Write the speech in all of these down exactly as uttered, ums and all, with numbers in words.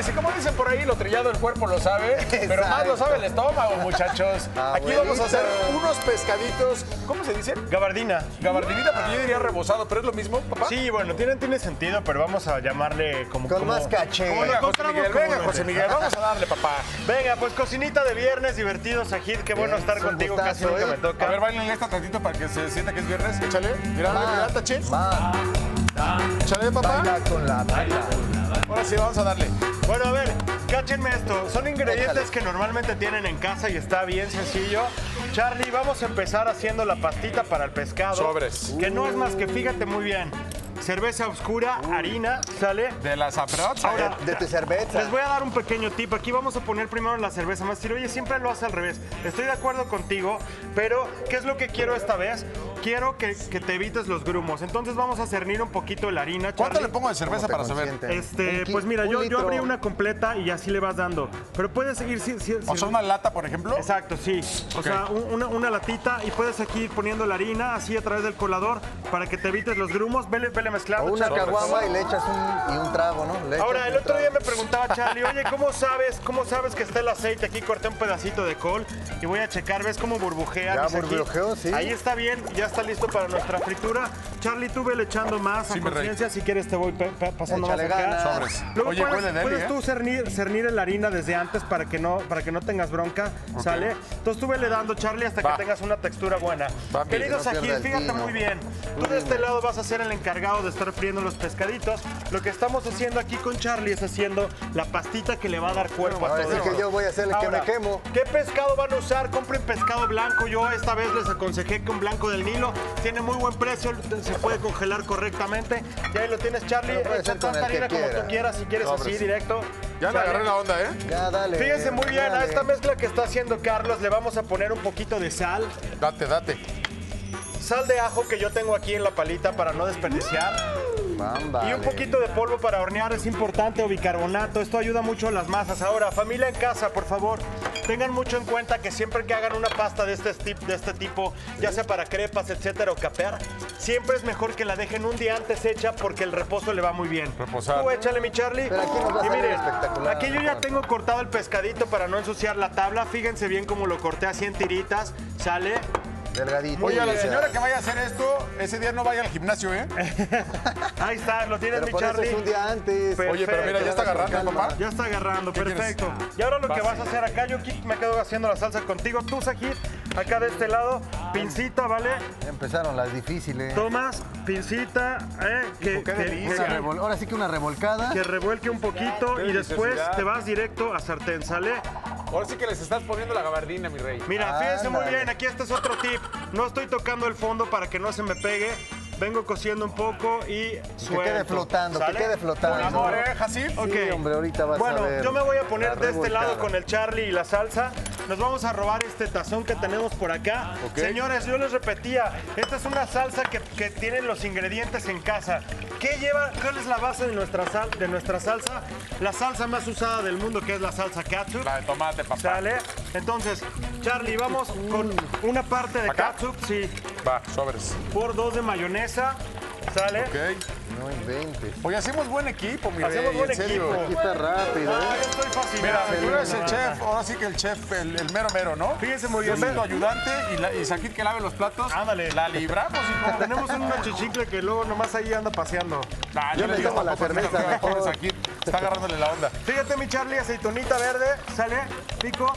y como dicen por ahí, lo trillado el cuerpo lo sabe, pero más lo sabe el estómago, muchachos. Aquí vamos a hacer unos pescaditos, ¿cómo se dice? Gabardina. Gabardinita, porque yo diría rebozado, pero es lo mismo, papá. Sí, bueno, tiene, tiene sentido, pero vamos a llamarle como... Con como, más caché. Como venga, José Miguel, venga, José Miguel, vamos a darle, papá. Venga, pues cocinita de viernes, divertido, Sajid, qué bueno estar es un contigo, gustazo, casi nunca ¿eh? me toca. A ver, bailenle esta tantito para que se sienta que es viernes. Échale, mira, mira, tache. Va, Échale, papá. baila con la baila. Ahora sí, vamos a darle. Bueno, a ver, cáchenme esto. Son ingredientes Échale. que normalmente tienen en casa y está bien sencillo. Charlie, vamos a empezar haciendo la pastita para el pescado. Sobres. Que no es más que, fíjate muy bien, cerveza oscura, harina, ¿sale? De las aprox. Ahora, De tu cerveza. les voy a dar un pequeño tip. Aquí vamos a poner primero la cerveza más. Oye, siempre lo hace al revés. Estoy de acuerdo contigo, pero ¿qué es lo que quiero esta vez? Quiero que, que te evites los grumos. Entonces vamos a cernir un poquito la harina. ¿Cuánto Charlie. le pongo de cerveza para saber? Este, Un ki- pues mira, un yo, yo litro. abrí una completa y así le vas dando. Pero puedes seguir... si- si- O sea, si- una lata, por ejemplo. Exacto, sí. O Ok. sea, un- una, una latita y puedes aquí ir poniendo la harina así a través del colador para que te evites los grumos. Vele, vele mezclando. O una Charlie, por caguama favor. y le echas un, y un trago, ¿no? Le Ahora, echas el un otro día trago. me preguntaba Charlie, oye, ¿cómo sabes, cómo sabes que está el aceite? Aquí corté un pedacito de col y voy a checar, ¿ves cómo burbujea? Ya Dice aquí. burbujeó, sí. Ahí está bien, ya está listo para nuestra fritura. Charlie, tú vele echando más a Sí, mi rey. conciencia, si quieres te voy pe- pe- pasando Échale más acá. ganas. Sobres. Luego Oye, puedes, huele deli, puedes ¿eh? tú cernir, cernir la harina desde antes para que no, para que no tengas bronca, ¿sale? Entonces tú vele dando, Charlie, hasta Va. que tengas una textura buena. Va, Querido que no pierda Sajid, el fíjate tino. muy bien. Tú de este lado vas a ser el encargado de estar friendo los pescaditos. Lo que estamos haciendo aquí con Charlie es haciendo la pastita que le va a dar cuerpo a Ahora todo sí que esto. yo voy a ser el que Ahora, me quemo. ¿qué pescado van a usar? Compren pescado blanco. Yo esta vez les aconsejé con blanco del Nilo. Tiene muy buen precio, se puede congelar correctamente. Y ahí lo tienes, Charlie. Pero puede Echa ser con tanta el que harina como quiera. tú quieras, si quieres Sobres. así, directo. Ya le Sale. agarré la onda, ¿eh? Ya, dale. Fíjense muy bien, a dale. esta mezcla que está haciendo Carlos le vamos a poner un poquito de sal. Date, date. Sal de ajo que yo tengo aquí en la palita para no desperdiciar. Bamba, Y un vale. poquito de polvo para hornear es importante o bicarbonato. Esto ayuda mucho a las masas. Ahora, familia en casa, por favor, tengan mucho en cuenta que siempre que hagan una pasta de este, tip- de este tipo, ya sea para crepas, etcétera, o capear, siempre es mejor que la dejen un día antes hecha porque el reposo le va muy bien. Reposar. Tú échale, mi Charlie. Pero aquí nos va a Y salir miren, espectacular. aquí yo ya tengo cortado el pescadito para no ensuciar la tabla. Fíjense bien cómo lo corté así en tiritas. Sale. Delgadito. Oye, a la Mira. señora que vaya a hacer esto, ese día no vaya al gimnasio, ¿eh? Ahí está, lo tienes, Pero mi por eso Charlie. es un día antes. Pero- Oye, pero mira, ya está agarrando, ¿eh, papá. Ya está agarrando, ¿Qué quieres? perfecto. Y ahora lo que Vas. vas a hacer acá, yo aquí me quedo haciendo la salsa contigo. Tú, Sajid, acá de este lado, pincita, ¿vale? Ya empezaron las difíciles. Tomas, pincita, eh, que, Hijo, qué que- delicia. que- Una revol- Ahora sí que una revolcada. que revuelque un poquito Qué y después deliciosidad. te vas directo a sartén, ¿sale? Ahora sí que les estás poniendo la gabardina, mi rey. Mira, fíjense muy Ándale. bien, aquí este es otro tip. No estoy tocando el fondo para que no se me pegue. Vengo cociendo un poco y suelto. quede flotando, que ¿sale? quede flotando. Con amor, ¿eh, Jacir? Ok. Sí, hombre, ahorita vas bueno, a ver. yo me voy a la poner de este lado revolcada. con el Charlie y la salsa. Nos vamos a robar este tazón que tenemos por acá. Ok. Señores, yo les repetía, esta es una salsa que, que tienen los ingredientes en casa. ¿Qué lleva? ¿Cuál es la base de nuestra, sal, de nuestra salsa? La salsa más usada del mundo, que es la salsa ketchup. La de tomate, papá. ¿Sale? Entonces, Charlie, vamos con una parte de ¿Acá? ketchup, sí, Va, sobres. por dos de mayonesa. ¿Sale? Ok. No inventes. Oye, hacemos buen equipo, mi Hacemos rey, buen en serio. equipo. Aquí está rápido, Ah, ¿eh? yo estoy Mira, fascinado. tú eres el chef, ahora sí que el chef, el, el mero mero, ¿no? Fíjense muy Yo bien. soy tu ayudante y, la, y Sajid que lave los platos. Ándale. La libramos, hijo. Tenemos un chichicle que luego nomás ahí anda paseando. Nah, Yo le me digo, tomo la tampoco, cerveza, mira, mejor. pobre Sajid. Está agarrándole la onda. Fíjate, mi Charlie, aceitunita verde, sale, pico.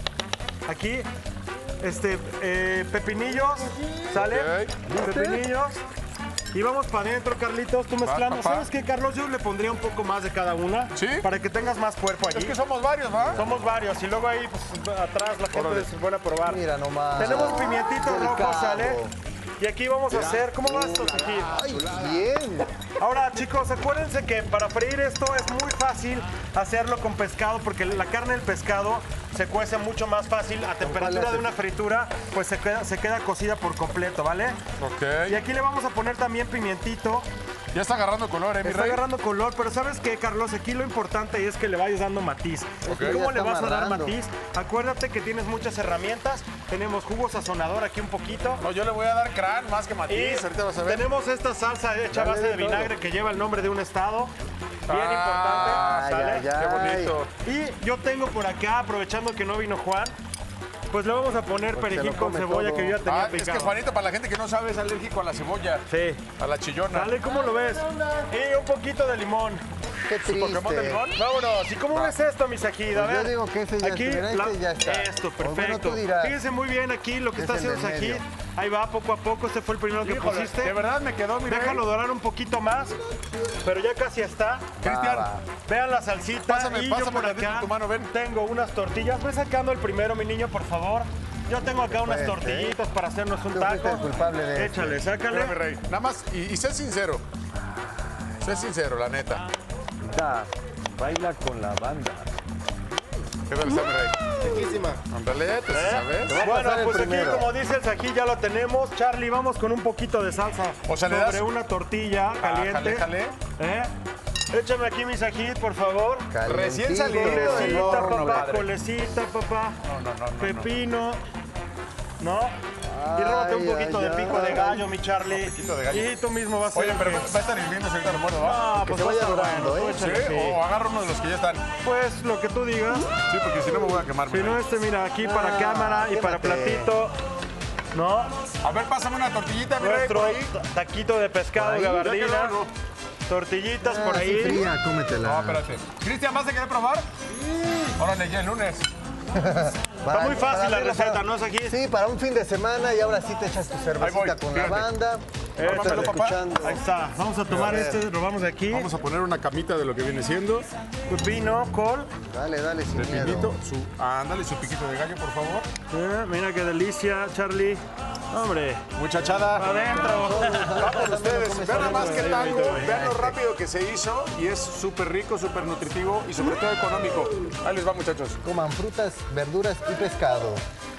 Aquí, este, eh, pepinillos, sale, Ok. pepinillos. Y vamos para adentro, Carlitos, tú mezclando. papá. ¿Sabes qué, Carlos? Yo le pondría un poco más de cada una. ¿Sí? Para que tengas más cuerpo allí. Es que somos varios, ¿va? Somos varios. Y luego ahí, pues, atrás, la gente Órale. es buena a probar. Mira nomás. Tenemos pimientito rojo, Delicado. sale. Y aquí vamos a hacer, ¿cómo va esto aquí? Ay, bien. Ahora, chicos, acuérdense que para freír esto es muy fácil hacerlo con pescado porque la carne del pescado se cuece mucho más fácil a temperatura de una fritura, pues se queda, se queda cocida por completo, ¿vale? Ok. Y aquí le vamos a poner también pimientito. Ya está agarrando color, ¿eh, mi Está rey? agarrando color, pero ¿sabes qué, Carlos? Aquí lo importante es que le vayas dando matiz. Ok. ¿Y ¿Cómo Ya le está vas a dar amarrando. matiz? Acuérdate que tienes muchas herramientas. Tenemos jugo sazonador aquí un poquito. No, yo le voy a dar crán más que Y matiz. Ahorita vas a ver. tenemos esta salsa hecha a Dale base de de todo. vinagre que lleva el nombre de un estado. Bien Ah, importante. ¿Sale? ay, ay. Qué bonito. Y yo tengo por acá, aprovechando que no vino Juan, pues le vamos a poner Porque perejil lo con come cebolla todo. que yo ya tenía Ah, es picado. que Juanito, para la gente que no sabe, es alérgico a la cebolla, Sí. a la chillona. ¿Sale? ¿Cómo lo ves? Y un poquito de limón. Qué triste. Pokémon de limón. Vámonos. ¿Y cómo ves esto, mi Sajid? A Pues yo ver. digo que ese ya aquí, estuviera, este ya está. Esto, O bueno, perfecto. tú dirás. Fíjense muy bien aquí lo que Es está el haciendo del Sajid. medio. Ahí va, poco a poco. Este fue el primero que Híjole, pusiste. de verdad me quedó, mira. Déjalo dorar un poquito más, pero ya casi está. Cristian, Va, va. Vean la salsita. Pásame, y pásame yo por tantito acá tu mano, ven. tengo unas tortillas. Ve sacando el primero, mi niño, por favor. Yo tengo acá unas Fuerte, tortillitas para hacernos un Tú fuiste taco. el culpable de esto. Échale, sácale. espérame, Rey. Nada más, y, y sé sincero. Sé sincero, la neta. Da, baila con la banda. ¿Qué tal está, mi Rey? Riquísima. Ándale, tú sí ¿Eh? sabes. va a Bueno, pasar el pues primero. aquí, como dice el Sají, ya lo tenemos. Charlie, vamos con un poquito de salsa O sea, le sobre das- una tortilla Ah, caliente. jale, jale. ¿Eh? Échame aquí mi Sají, por favor. Recién Calientito. salido del Colecita, horno, papá, padre. colecita, papá. No, no, no, no, Pepino. ¿No? Y róbate un Ay, poquito ay, de pico ay. de gallo, mi Charlie. poquito de gallo. Y tú mismo vas a Oye, ser pero que- va a estar hirviendo ahorita lo muerdo, ¿va? Ah, Que pues se va a vaya estar dorando, bueno, ¿eh? tú Sí, échale, sí. o agarro uno de los que ya están. Pues lo que tú digas. Sí, porque si no me voy a quemar. mi Si no, Rey. este, mira, aquí para Ah, cámara y para quémate. platito. ¿No? A ver, pásame una tortillita, mi Rey, Nuestro por ahí. ta- taquito de pescado, Por ahí, gabardina. ya quedó, ¿no? Tortillitas por Así ahí. fría, cómetela. No, espérate. Cristian, ¿vas a querer probar? Órale, ya el lunes. Está muy fácil la receta, ¿no, Sají? Sí, para un fin de semana y ahora sí te echas tu Ahí cervecita voy, con la fíjate. banda. Échale. Estás escuchando. Ahí está. Vamos a tomar A ver. este, lo vamos de aquí. Vamos a poner una camita de lo que viene siendo. Pepino, col. Dale, dale, sin miedo. Pepinito, su, ándale, su piquito de gallo, por favor. Eh, mira qué delicia, Charlie. Hombre, Muchachada. adentro. Vamos ustedes, vean nada más que tango, vean lo rápido que se hizo y es súper rico, súper nutritivo y sobre todo económico. Ahí les va, muchachos. Coman frutas, verduras y pescado.